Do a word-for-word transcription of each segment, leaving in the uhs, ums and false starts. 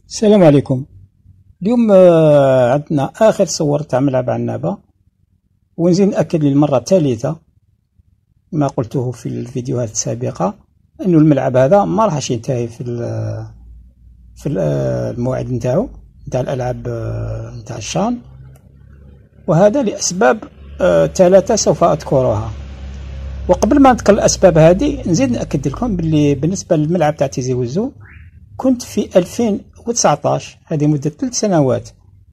السلام عليكم. اليوم آه، عندنا آخر صور تاع ملعب عنابة، ونزيد نأكد للمرة الثالثة ما قلته في الفيديوهات السابقة أنه الملعب هذا ما راحش ينتهي في في الموعد نتاعو نتاع الألعاب نتاع الشان، وهذا لأسباب ثلاثة سوف أذكرها. وقبل ما نذكر الأسباب هذه نزيد نأكد لكم باللي بالنسبة للملعب تاع تيزي وزو كنت في ألفين وتسعطاش، هذه مدة ثلاث سنوات،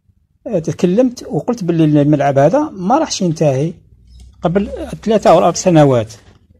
تكلمت وقلت باللي الملعب هذا ما راحش ينتهي قبل ثلاثة أو أربع سنوات،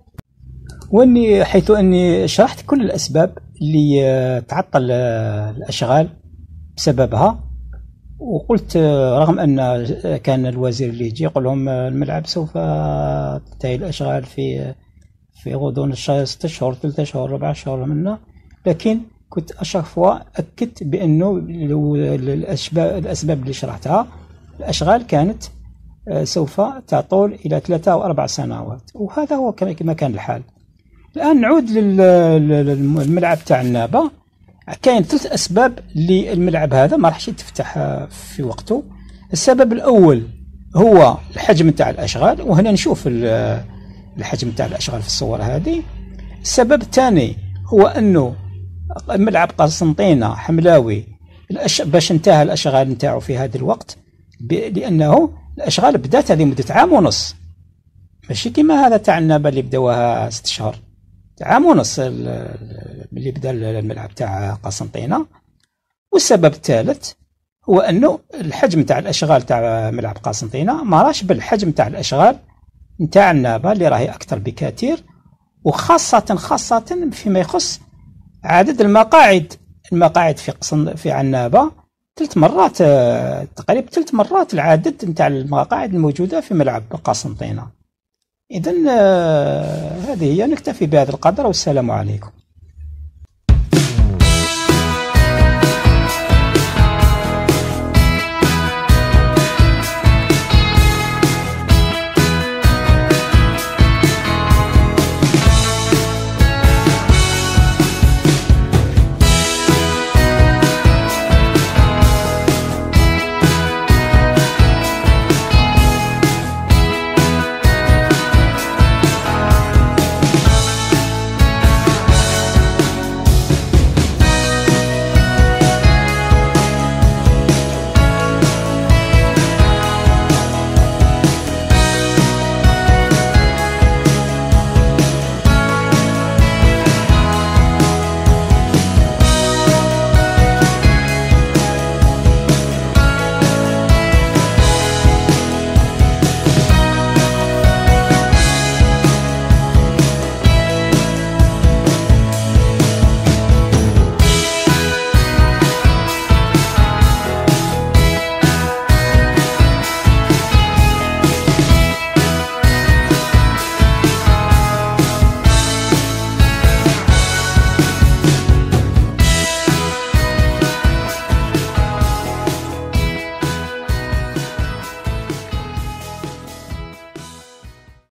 واني حيث اني شرحت كل الاسباب اللي تعطل الاشغال بسببها. وقلت رغم ان كان الوزير اللي يجي يقول لهم الملعب سوف تنتهي الاشغال في في غضون الشهر ستة اشهر ثلاثة اشهر أربعة اشهر منا، لكن كنت اشاك فوا اكدت بانه الاسباب الاسباب اللي شرحتها الاشغال كانت سوف تطول الى ثلاثة او اربع سنوات، وهذا هو كما كان الحال. الان نعود للملعب تاع عنابة. كاين ثلاث اسباب للملعب هذا ما راحش يتفتح في وقته. السبب الاول هو الحجم تاع الاشغال، وهنا نشوف الحجم تاع الاشغال في الصور هذه. السبب الثاني هو انه ملعب قسنطينة حملاوي باش انتهى الاشغال نتاعو في هذا الوقت، لانه الاشغال بدات هذه مده عام ونص، ماشي كيما هذا تاع عنابة اللي بداوها ست شهور، عام ونص اللي بدا الملعب تاع قسنطينة. والسبب الثالث هو انه الحجم تاع الاشغال تاع ملعب قسنطينة ما راش بالحجم تاع الاشغال نتاع عنابة اللي راهي اكثر بكثير، وخاصه خاصه فيما يخص عدد المقاعد. المقاعد في قسن في عنابة ثلاث مرات تقريبا ثلاث مرات العدد نتاع المقاعد الموجوده في ملعب قسنطينة. اذا هذه هي، نكتفي بهذا القدر، والسلام عليكم.